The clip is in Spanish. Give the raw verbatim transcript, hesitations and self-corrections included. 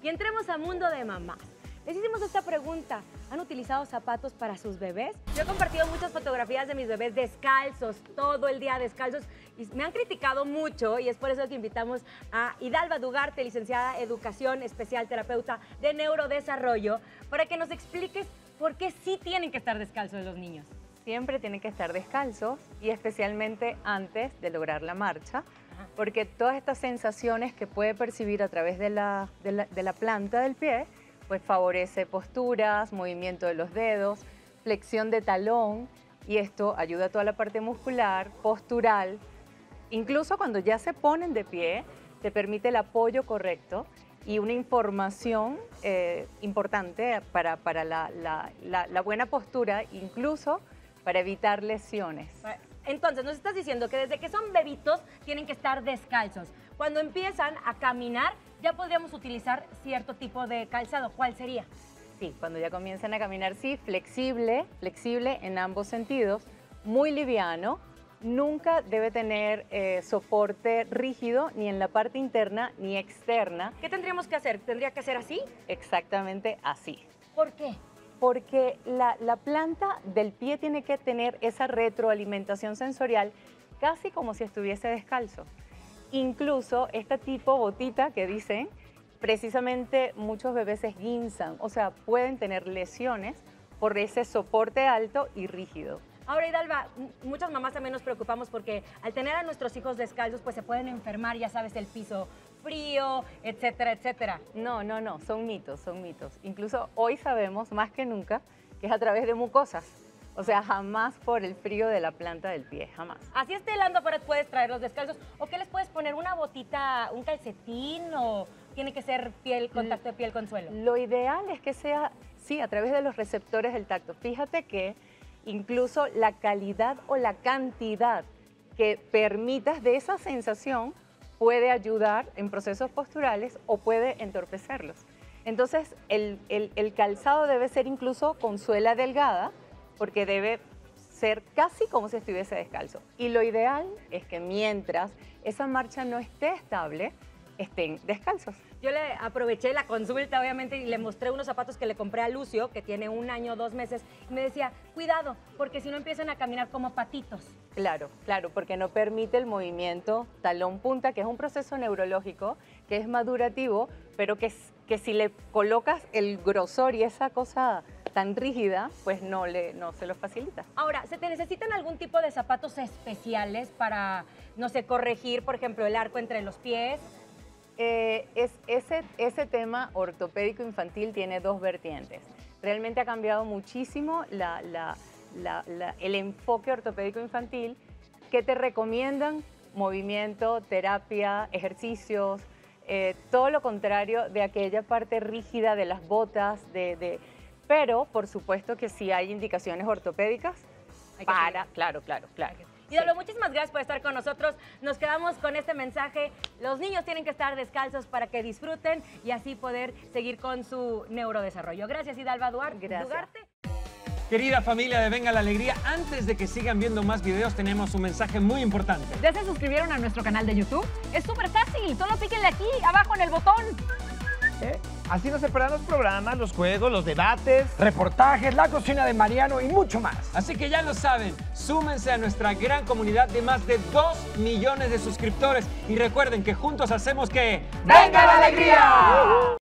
Y entremos a Mundo de Mamás. Les hicimos esta pregunta, ¿han utilizado zapatos para sus bebés? Yo he compartido muchas fotografías de mis bebés descalzos, todo el día descalzos, y me han criticado mucho, y es por eso que invitamos a Hidalba Dugarte, licenciada en Educación Especial, terapeuta de neurodesarrollo, para que nos expliques por qué sí tienen que estar descalzos los niños. Siempre tienen que estar descalzos, y especialmente antes de lograr la marcha, porque todas estas sensaciones que puede percibir a través de la, de la, de la planta del pie, pues favorece posturas, movimiento de los dedos, flexión de talón, y esto ayuda a toda la parte muscular, postural. Incluso cuando ya se ponen de pie, te permite el apoyo correcto y una información eh, importante para, para la, la, la, la buena postura, incluso para evitar lesiones. Entonces, nos estás diciendo que desde que son bebitos tienen que estar descalzos. Cuando empiezan a caminar, ya podríamos utilizar cierto tipo de calzado. ¿Cuál sería? Sí, cuando ya comienzan a caminar, sí, flexible, flexible en ambos sentidos, muy liviano, nunca debe tener eh, soporte rígido ni en la parte interna ni externa. ¿Qué tendríamos que hacer? ¿Tendría que ser así? Exactamente así. ¿Por qué? Porque la, la planta del pie tiene que tener esa retroalimentación sensorial casi como si estuviese descalzo. Incluso este tipo botita que dicen, precisamente muchos bebés se esguinzan, o sea, pueden tener lesiones por ese soporte alto y rígido. Ahora, Hidalba, muchas mamás también nos preocupamos porque al tener a nuestros hijos descalzos, pues se pueden enfermar, ya sabes, el piso frío, etcétera, etcétera. No, no, no, son mitos, son mitos. Incluso hoy sabemos más que nunca que es a través de mucosas. O sea, jamás por el frío de la planta del pie, jamás. Así esté helando, pero puedes traerlos descalzos. ¿O qué les puedes poner? ¿Una botita, un calcetín o tiene que ser piel, contacto de piel con suelo? Lo ideal es que sea, sí, a través de los receptores del tacto. Fíjate que incluso la calidad o la cantidad que permitas de esa sensación puede ayudar en procesos posturales o puede entorpecerlos. Entonces, el, el, el calzado debe ser incluso con suela delgada, porque debe ser casi como si estuviese descalzo. Y lo ideal es que mientras esa marcha no esté estable, estén descalzos. Yo le aproveché la consulta, obviamente, y le mostré unos zapatos que le compré a Lucio, que tiene un año, dos meses, y me decía, cuidado, porque si no empiezan a caminar como patitos. Claro, claro, porque no permite el movimiento talón-punta, que es un proceso neurológico, que es madurativo, pero que, que si le colocas el grosor y esa cosa tan rígida, pues no, le, no se lo facilita. Ahora, ¿se te necesitan algún tipo de zapatos especiales para, no sé, corregir, por ejemplo, el arco entre los pies? Eh, es, ese, ese tema ortopédico infantil tiene dos vertientes. Realmente ha cambiado muchísimo la, la, la, la, el enfoque ortopédico infantil, que te recomiendan movimiento, terapia, ejercicios, eh, todo lo contrario de aquella parte rígida de las botas, de, de, pero por supuesto que sí hay indicaciones ortopédicas para, claro, claro, claro. Hidalgo, sí. Muchísimas gracias por estar con nosotros. Nos quedamos con este mensaje. Los niños tienen que estar descalzos para que disfruten y así poder seguir con su neurodesarrollo. Gracias, Hidalba Duarte. Gracias. Dugarte. Querida familia de Venga la Alegría, antes de que sigan viendo más videos, tenemos un mensaje muy importante. ¿Ya se suscribieron a nuestro canal de YouTube? Es súper fácil, solo píquenle aquí, abajo en el botón. ¿Eh? Así no se perderán los programas, los juegos, los debates, reportajes, la cocina de Mariano y mucho más. Así que ya lo saben, súmense a nuestra gran comunidad de más de dos millones de suscriptores y recuerden que juntos hacemos que... ¡Venga la Alegría!